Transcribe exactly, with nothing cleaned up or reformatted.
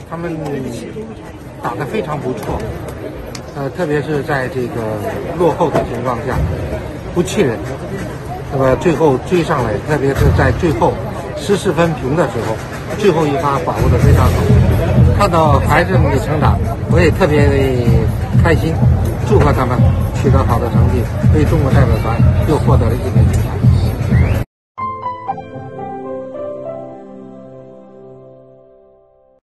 他们打得非常不错，呃，特别是在这个落后的情况下不气馁，那么最后追上来，特别是在最后十四分平的时候，最后一发把握得非常好。看到孩子们的成长，我也特别开心，祝贺他们取得好的成绩，为中国代表团又获得了一枚金牌。